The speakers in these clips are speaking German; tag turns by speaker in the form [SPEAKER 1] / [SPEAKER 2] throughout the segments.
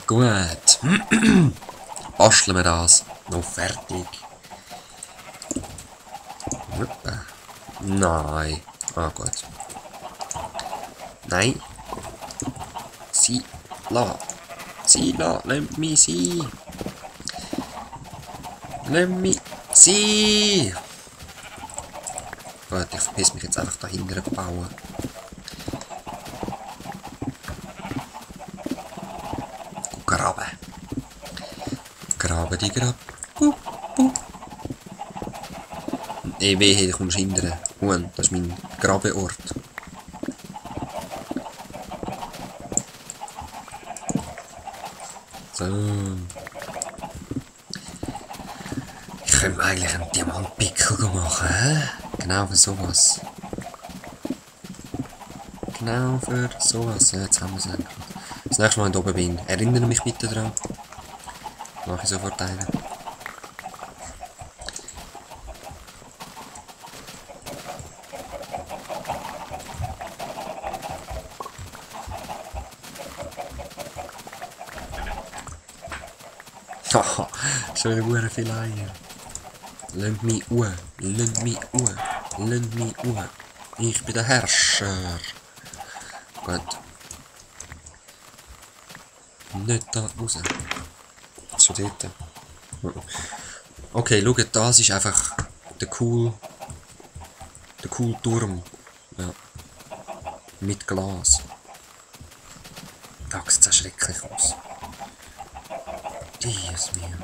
[SPEAKER 1] Gut. Basteln wir das. Noch fertig. Nein. Ah, gut. Nein. Sie la. Sie la. Lass mich sein. Lass mich sein. Gut, ich verpiss mich jetzt einfach dahinter bauen. Graben. Graben die Grab. Ey, wehe, ich kommst hinterher. Huhn, das ist mein Grabeort. So. Ich könnte eigentlich einen Diamantpickel machen, hä? Genau für sowas. Genau für sowas. Ja, jetzt haben wir es endlich. Das nächste Mal, wenn ich oben bin, erinnere mich bitte dran. Mache ich sofort einen. Haha, schon wieder viele Eier. Lass mich uhr, lass mich uhr, lass mich uhr. Ich bin der Herrscher. Gut. Nicht da raus. Schon dort. Okay, schaut, das ist einfach der cool Turm. Ja. Mit Glas. Das sieht schrecklich aus. Dies mir.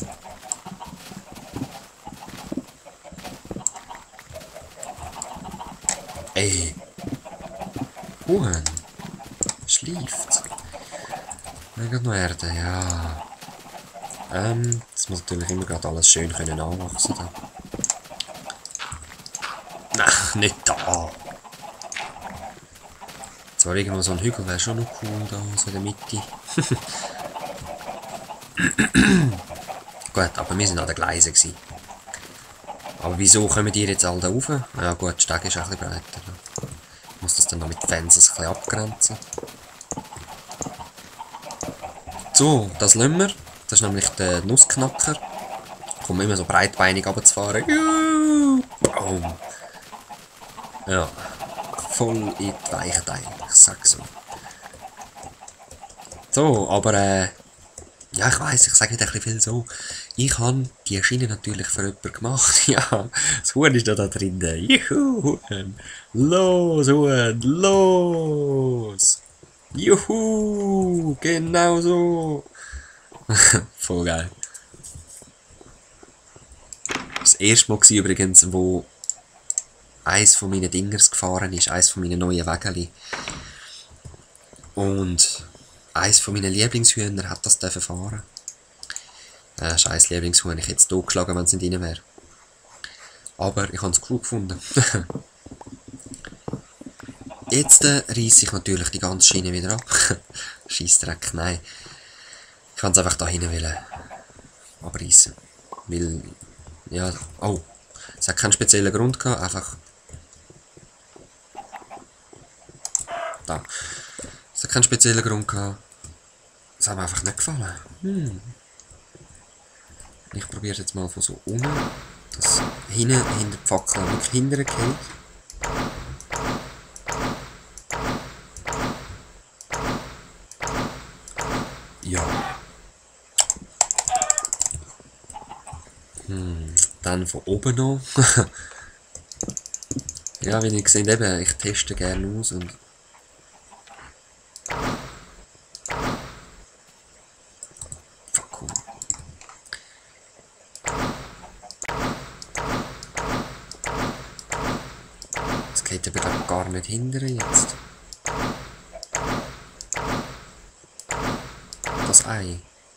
[SPEAKER 1] Ey. Huhn. Schläft. Mega noch Erde, ja. Das muss natürlich immer gerade alles schön können anwachsen. Da. Nein, nicht da. Zwar irgendwo so ein Hügel wäre schon noch cool, da so in der Mitte. Gut, aber wir sind an den Gleisen gewesen. Aber wieso kommen die jetzt alle da rauf? Ja gut, der Steg ist auch ein bisschen breiter. Ich muss das dann noch mit Fenstern ein bisschen abgrenzen. So, das lassen wir. Das ist nämlich der Nussknacker. Kommt immer so breitbeinig runterzufahren. Boom. Ja, voll in die Weichteile, ich sag so. So, aber ja, ich weiss, ich sage nicht ein bisschen viel so. Ich habe die Schiene natürlich für jemanden gemacht. Ja, das Huhn ist da drinnen. Juhu, Huhn. Los, Huhn, los. Juhu, genau so. Voll geil. Das erste Mal war übrigens, wo eins von meinen Dingers gefahren ist, eins von meinen neuen Wägeli. Und eins von meinen Lieblingshühner hat das fahren. Scheiß Lieblingshuhn, ich hätte es totgeschlagen, wenn es nicht rein wäre. Aber ich habe es cool gefunden. Jetzt reisse ich natürlich die ganze Schiene wieder ab. Scheissdreck, nein. Ich kann es einfach da hinten abreißen. Weil, ja, oh, es hat keinen speziellen Grund gehabt, einfach da. Es hat keinen speziellen Grund gehabt. Es hat mir einfach nicht gefallen. Ich probiere jetzt mal von so unten, dass hinter die Fackel wirklich hinterher geht. Ja. Dann von oben noch. Ja, wie ihr seht, eben, ich teste gerne aus und fuck. Das geht aber auch gar nicht hinterher jetzt. Das Ei.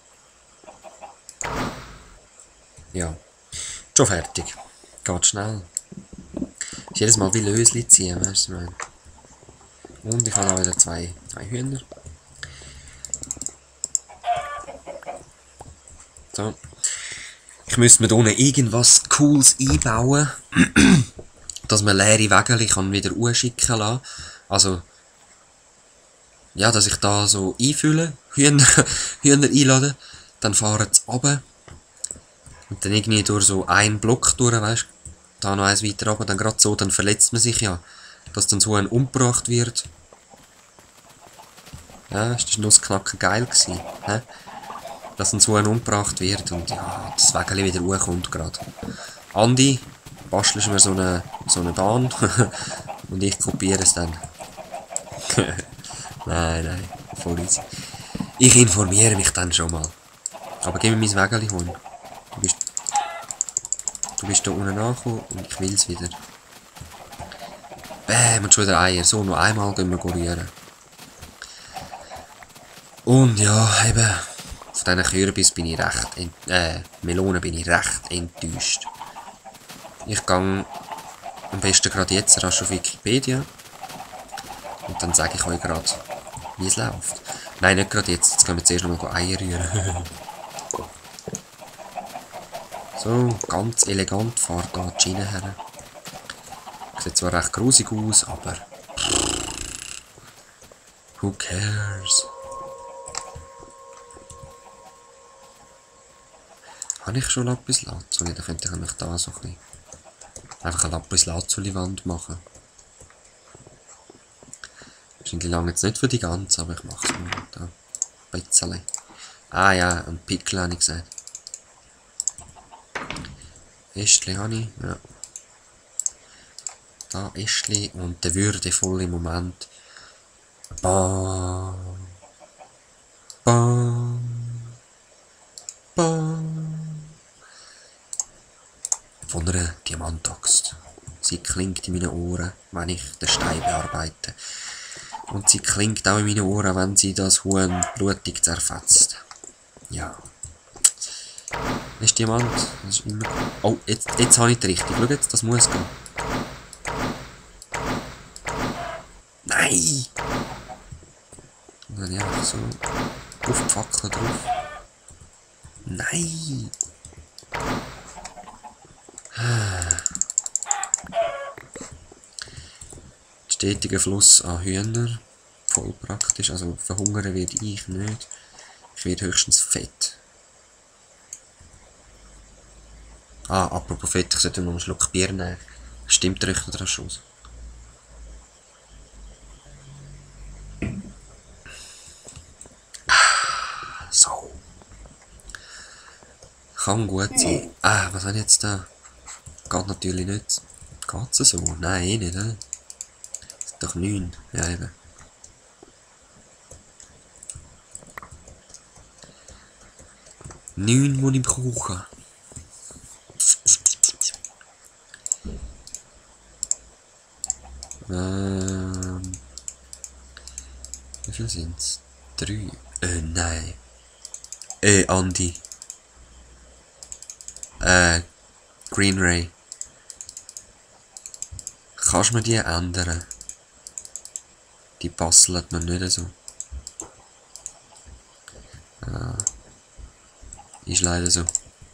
[SPEAKER 1] Ja. Schon fertig. Geht schnell. Ist jedes Mal wie Lösli ziehen, weißt du? Und ich habe auch wieder zwei Hühner. So. Ich müsste mir hier unten irgendwas Cooles einbauen, dass man leere Wägeli kann wieder schicken lassen. Also, ja, dass ich da so einfülle, Hühner, Hühner einladen, dann fahren sie runter und dann irgendwie durch so einen Block durch, weißt du, da noch eins weiter runter, dann gerade so, dann verletzt man sich ja, dass dann so ein umgebracht wird. Ja, ist das Nussknacker geil gewesen, hä? Dass dann so ein umgebracht wird und ja, das Wägeli wieder hochkommt gerade. Andi, bastelst mir so eine Bahn und ich kopiere es dann. Nein, voll easy. Ich informiere mich dann schon mal. Aber gib mir mein Wägeli holen. Du bist da unten angekommen und ich will's wieder. Bäm, und schon wieder Eier. So, noch einmal gehen wir rühren. Und ja, eben, auf diesen Kürbis bin ich recht, Melonen bin ich recht enttäuscht. Ich gehe am besten gerade jetzt rasch auf Wikipedia. Und dann sage ich euch gerade, wie es läuft. Nein, nicht gerade jetzt. Jetzt gehen wir zuerst nochmal Eier rühren. So, ganz elegant fährt da die Schiene her. Sieht zwar recht grusig aus, aber who cares? Habe ich schon Lapislazuli? Dann könnte ich da so ein bisschen einfach eine Lapislazuli-Wand machen. Wahrscheinlich lange jetzt nicht für die ganze, aber ich mache es mal da. Ein bisschen. Ah ja, ein Pickel habe ich gesagt. Ästli habe ich, ja. Da Ästli und der würdevolle Moment. Bam. Bam. Bam. Von einer Diamantaxt. Sie klingt in meinen Ohren, wenn ich den Stein bearbeite. Und sie klingt auch in meinen Ohren, wenn sie das Huhn blutig zerfetzt. Ja. Das ist Diamant. Das ist immer... Oh, jetzt habe ich die richtig. Schau jetzt, das muss gehen. Nein! Und dann einfach so auf die Fackel drauf. Nein! Stetiger Fluss an Hühner. Voll praktisch. Also verhungern werde ich nicht. Ich werde höchstens fett. Ah, apropos Fett, ich sollte noch einen Schluck Bier nehmen. Stimmt der Rechner dran schon? So. Kann gut sein. Ah, was habe ich jetzt da? Geht natürlich nicht. Geht's so? Nein, eh nicht, ne? Das sind doch 9. Ja, eben. 9 muss ich brauchen. Wie viel sind's? 3. Nein. Andi. Green Ray. Kannst du mir die ändern? Die passen mir nicht so. Ist leider so.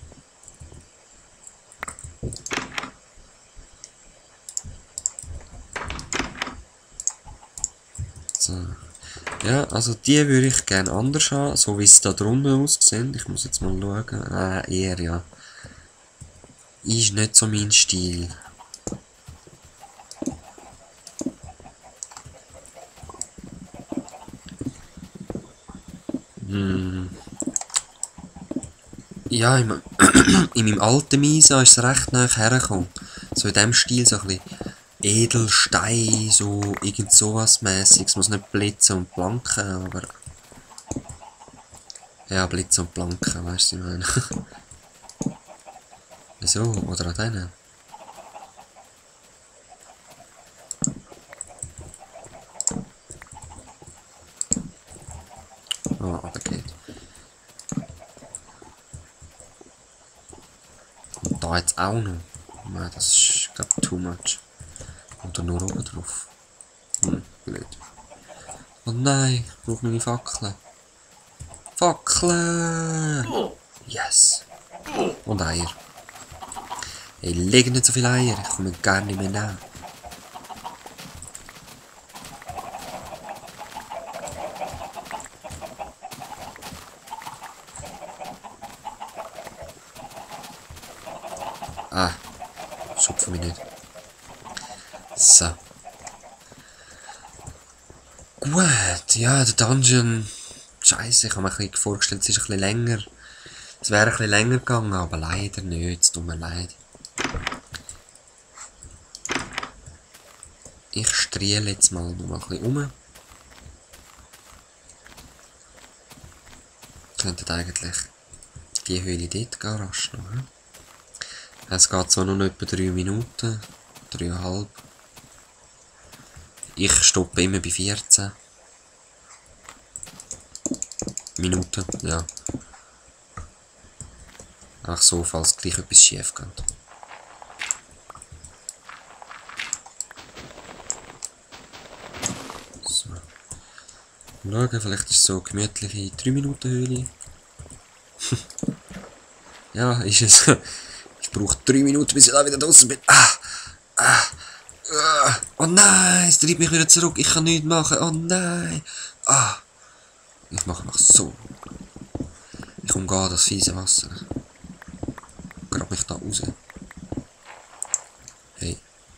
[SPEAKER 1] So. Ja, also die würde ich gerne anders haben, so wie es da drunten aussieht. Ich muss jetzt mal schauen. Eher ja. Ist nicht so mein Stil. Ja, in meinem alten Misa ist es recht nah hergekommen. So in dem Stil, so ein bisschen Edelstein, so irgend sowas mäßiges. Muss nicht blitzen und blanken, aber... Ja, blitzen und blanken, weißt du, was ich meine. Wieso? Oder an denen? Ah, aber geht. Und da jetzt auch noch. Nein, das ist, glaube ich, too much. Und dann nur oben drauf. Blöd. Oh nein, ich brauche meine Fackeln. Fackeln! Yes! Und Eier. Hey, leg nicht so viele Eier, ich komme gar nicht mehr nach. Ah, schupfe mich nicht. So. Gut, ja, der Dungeon. Scheiße, ich habe mir ein bisschen vorgestellt, es ist ein bisschen länger. Es wäre ein bisschen länger gegangen, aber leider nicht, es tut mir leid. Ich striele jetzt mal noch mal ein bisschen um. Könntet eigentlich die Höhle dort gehen, rasch noch. Hm? Es geht zwar noch etwa 3 Minuten, 3,5. Ich stoppe immer bei 14 Minuten, ja. Ach so, falls gleich etwas schief geht. So. Schauen, vielleicht ist es so eine gemütliche 3 Minuten Höhle. Ja, ist es. Ich brauche 3 Minuten, bis ich da wieder draußen bin. Oh nein, es treibt mich wieder zurück. Ich kann nichts machen. Oh nein. Ich mache noch so. Ich umgehe das fiese Wasser. Grab mich da raus. Hey.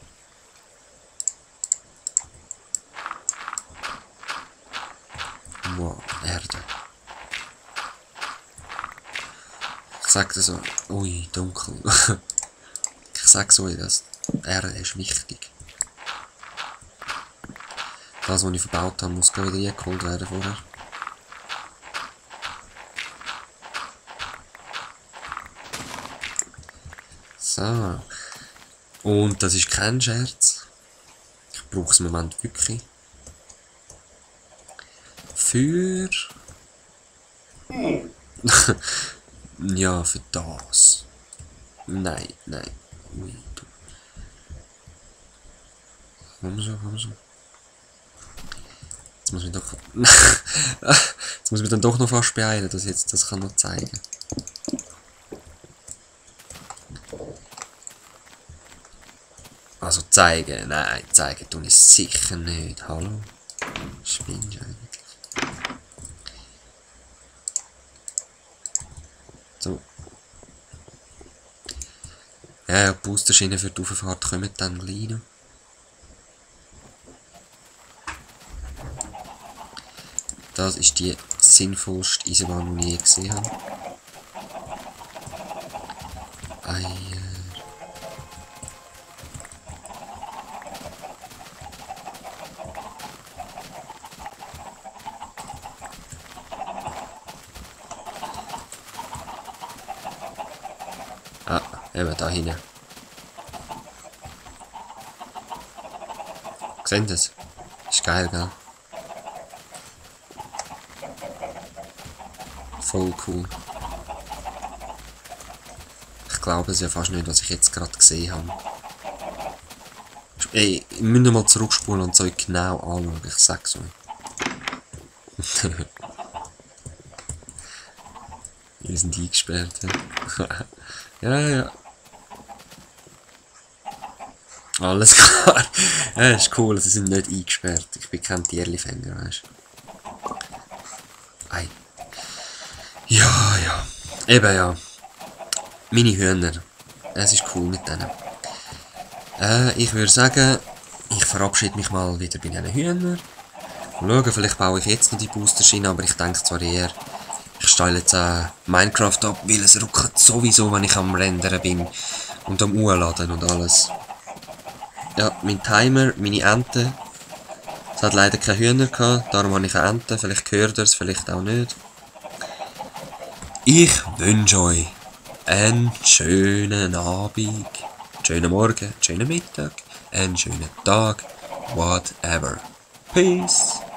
[SPEAKER 1] Wow, Erde. Ich sag das so. Ui, dunkel. Ich sag so, das Erde ist wichtig. Das, was ich verbaut habe, muss wieder eingeholt werden vorher. So. Und das ist kein Scherz. Ich brauche es im Moment wirklich. Für... ja, für das. Nein, nein. Ui, du. Komm so. Jetzt muss ich doch... Jetzt muss ich mich dann doch noch fast beeilen, dass ich jetzt das kann noch zeigen. Also zeigen, nein, zeigen tue ich sicher nicht. Hallo? Spinnst du eigentlich? So. Ja, die Boosterschienen für die Auffahrt kommen dann gleich noch. Das ist die sinnvollste Eisenbahn, die ich je gesehen habe. Eier. Eben da hinten. Seht ihr das? Ist geil, gell? Voll cool. Ich glaube es ja fast nicht, was ich jetzt gerade gesehen habe. Ey, ich muss mal zurückspulen und so genau anschauen, ich sag's euch. Wir sind eingesperrt. Ja. Alles klar. Ja, ist cool, sie sind nicht eingesperrt. Ich bin kein Tierlifänger, weißt du. Ei. Ja. Eben ja. Meine Hühner. Es ist cool mit denen. Ich würde sagen, ich verabschiede mich mal wieder bei diesen Hühnern. Schauen, vielleicht baue ich jetzt noch die Boosterschiene, aber ich denke zwar eher, ich stelle jetzt Minecraft ab, weil es ruckelt sowieso, wenn ich am Rendern bin und am Uhrladen und alles. Ja, mein Timer, meine Ente. Es hat leider keine Hühner gehabt, darum habe ich eine Ente. Vielleicht hört ihr es, vielleicht auch nicht. Ich wünsche euch einen schönen Abend, schönen Morgen, schönen Mittag, einen schönen Tag, whatever. Peace.